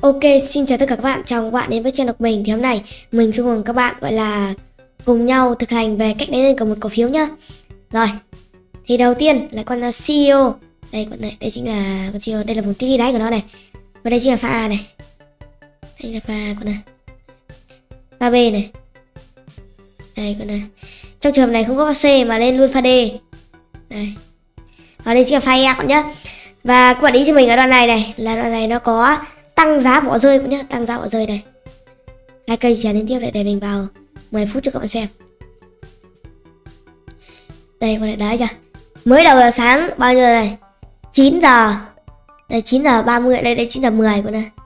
Ok, xin chào tất cả các bạn, chào các bạn đến với channel của mình. Thì hôm nay mình sẽ cùng các bạn gọi là cùng nhau thực hành về cách đánh lên của một cổ phiếu nhá. Rồi, thì đầu tiên là con CEO. Đây con này, đây chính là con CEO, đây là vùng tích lũy đáy của nó này. Và đây chính là pha A này. Đây là pha con này. Pha B này. Đây con này. Trong trường hợp này không có pha C mà lên luôn pha D. Đây. Và đây chính là pha E con nhá. Và các bạn ý cho mình ở đoạn này là đoạn này nó có tăng giá bỏ rơi cũng nhá, tăng giá bỏ rơi này. Hai cây trả liên tiếp lại để mình vào 10 phút cho các bạn xem. Đây con này đáy chưa? Mới đầu là sáng bao nhiêu này? 9 giờ. Đây 9 giờ 30, đây 9 giờ 10 con này.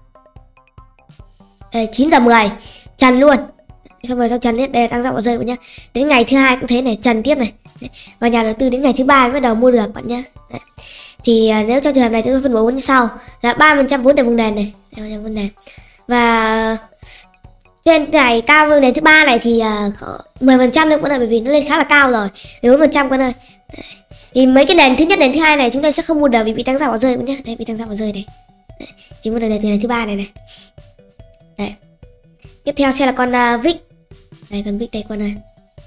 Đây 9 giờ 10 trần luôn. Xong rồi sau trần hết, đây là tăng giá bỏ rơi của nhá. Đến ngày thứ hai cũng thế này, trần tiếp này. Và nhà đầu tư đến ngày thứ ba mới bắt đầu mua được bạn nhá. Đấy. Thì nếu trong trường hợp này chúng tôi phân bố vốn như sau là 3% vốn tại vùng nền này, vùng nền. Và trên này cao hơn nền thứ ba này thì 10% nữa bạn ơi, bởi vì nó lên khá là cao rồi. 14% bạn ơi. Thì mấy cái nền thứ nhất, nền thứ hai này chúng ta sẽ không mua được vì bị tăng giá bỏ rơi nhé. Đây bị tăng giá bỏ rơi này. Đấy. Chỉ mua được nền từ nền thứ ba này này. Đấy. Tiếp theo sẽ là con VIX. Đây con VIX đây con này.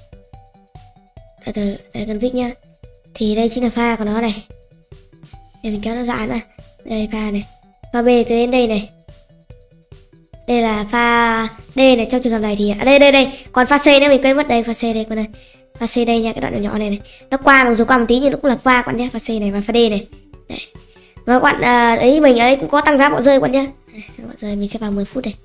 Đây con VIX nhá. Thì đây chính là pha của nó này. Để mình kéo nó giãn này. Đây pha này. Pha B từ đến đây này. Đây là pha D này, trong trường hợp này thì đây. Còn pha C nữa mình quên mất, đây pha C đây con này. Pha C đây nha, cái đoạn nhỏ này này. Nó qua mặc dù qua một tí nhưng nó cũng là qua các bạn nhé, pha C này và pha D này. Đấy. Và các bạn ấy mình ở đây cũng có tăng giá bỏ rơi các bạn nhé. Bỏ rơi mình sẽ vào 10 phút này.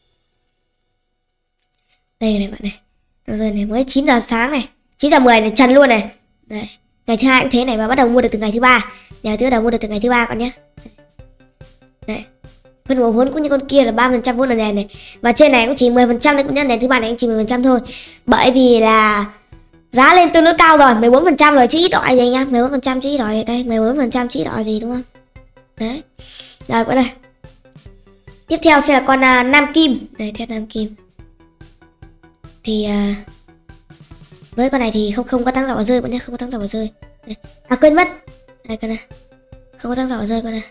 Đây này bạn này. Bỏ rơi này mới 9 giờ sáng này, 9 giờ 10 này trần luôn này. Đấy. Ngày thứ hai cũng thế này và bắt đầu mua được từ ngày thứ ba. Nhà thứ đầu mua được từ ngày thứ ba con nhé. Đấy. Phân bổ vốn cũng như con kia là 3% vốn là nền này. Và trên này cũng chỉ 10% đấy cũng nhá, nền thứ ba này cũng chỉ 10% thôi. Bởi vì là giá lên tương đối cao rồi, 14% rồi chứ ít ỏi gì nhá, 14% chứ ít ỏi đây, 14% chứ ít ỏi gì đúng không? Đấy. Rồi con này. Tiếp theo sẽ là con Nam Kim. Đây thép Nam Kim. Thì với con này thì không có tăng giá bỏ rơi bạn nhé, không có tăng giá bỏ rơi. Đây. À quên mất. Đây con này. Không có tăng giá bỏ rơi con này.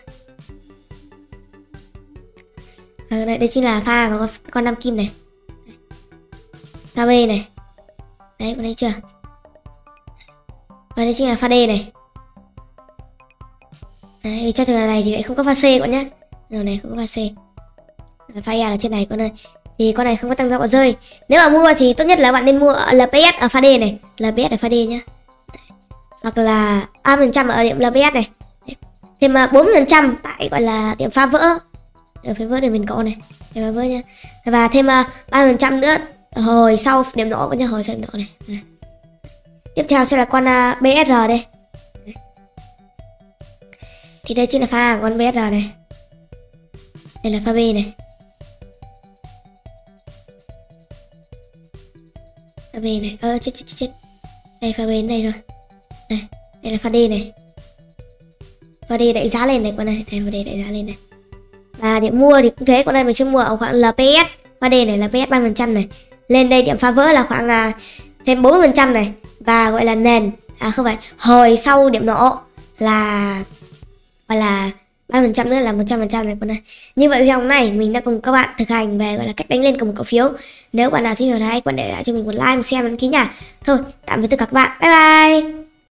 Đây chính là pha của con Nam Kim này. Pha B này. Đấy con thấy chưa? Và đây chính là pha D này. Đấy, vì trong trường hợp này thì lại không có pha C con nhé. Giờ này không có pha C. Pha E là trên này con ơi. Thì con này không có tăng giá bỏ rơi. Nếu mà mua thì tốt nhất là bạn nên mua LPS ở pha D này. LPS ở pha D nhá. Hoặc là 3% ở điểm LPS này. Thêm 4% tại gọi là điểm phá vỡ. Ở phá vỡ để mình có này. Để phá vỡ nha. Và thêm 3% nữa hồi sau điểm nổ nha, hồi sau điểm nổ này. Đây. Tiếp theo sẽ là con BSR đây. Thì đây chính là pha của con BSR này. Đây là pha B này. Pha B này, chết. Đây pha B đến đây rồi. Đây là pha D này. Pha D đẩy giá lên này con này, đây pha D đẩy giá lên này. Và điểm mua thì cũng thế, con này mình sẽ mua ở khoảng LPS, pha D này là LPS 3% này. Lên đây điểm phá vỡ là khoảng thêm 4% này. Và gọi là nền, không phải, hồi sau điểm nổ là gọi là 3% nữa là 100% này con này. Như vậy trong này mình đã cùng các bạn thực hành về gọi là cách đánh lên của một cổ phiếu. Nếu bạn nào thích video này, các bạn để lại cho mình một like, một share, một đăng ký nha. Thôi, tạm biệt tất cả các bạn. Bye bye.